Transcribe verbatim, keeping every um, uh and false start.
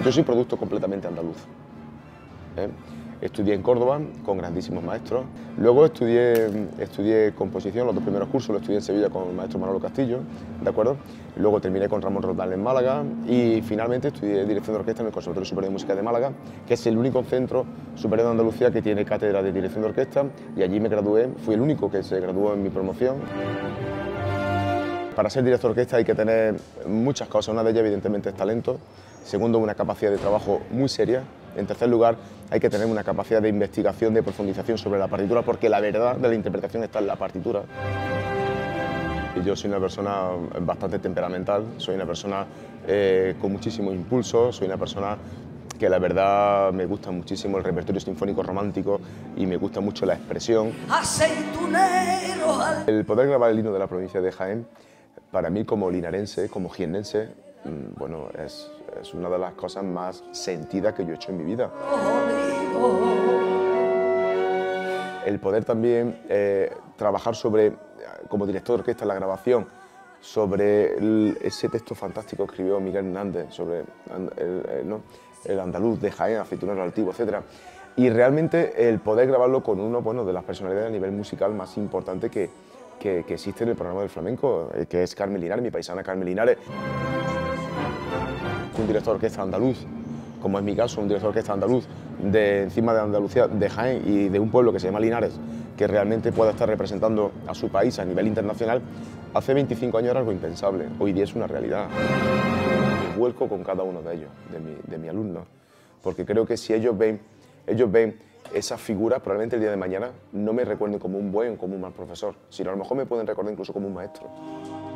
Yo soy producto completamente andaluz. ¿eh? Estudié en Córdoba con grandísimos maestros. Luego estudié, estudié composición, los dos primeros cursos los estudié en Sevilla con el maestro Manolo Castillo, ¿de acuerdo? Luego terminé con Ramón Roldán en Málaga y finalmente estudié dirección de orquesta en el Conservatorio Superior de Música de Málaga, que es el único centro superior de Andalucía que tiene cátedra de dirección de orquesta, y allí me gradué, fui el único que se graduó en mi promoción. Para ser director de orquesta hay que tener muchas cosas, una de ellas evidentemente es talento, segundo una capacidad de trabajo muy seria, en tercer lugar hay que tener una capacidad de investigación, de profundización sobre la partitura, porque la verdad de la interpretación está en la partitura. Y yo soy una persona bastante temperamental, soy una persona eh, con muchísimo impulso, soy una persona que la verdad me gusta muchísimo el repertorio sinfónico romántico y me gusta mucho la expresión. El poder grabar el himno de la provincia de Jaén, para mí como linarense, como jiennense, bueno, es, es una de las cosas más sentidas que yo he hecho en mi vida. El poder también eh, trabajar sobre, como director de orquesta en la grabación, sobre el, ese texto fantástico que escribió Miguel Hernández sobre el, el, ¿no? el andaluz de Jaén, Aceitunero Altivo, etcétera. Y realmente el poder grabarlo con uno bueno, de las personalidades a nivel musical más importante que, que, que existe en el programa del flamenco, que es Carmen Linares, mi paisana Carmen Linares. Un director de orquesta andaluz, como es mi caso, un director de orquesta andaluz de encima de Andalucía, de Jaén y de un pueblo que se llama Linares, que realmente pueda estar representando a su país a nivel internacional, hace veinticinco años era algo impensable, hoy día es una realidad. Me vuelco con cada uno de ellos, de, mi, de mis alumnos, porque creo que si ellos ven, ellos ven esas figuras, probablemente el día de mañana no me recuerden como un buen o como un mal profesor, sino a lo mejor me pueden recordar incluso como un maestro.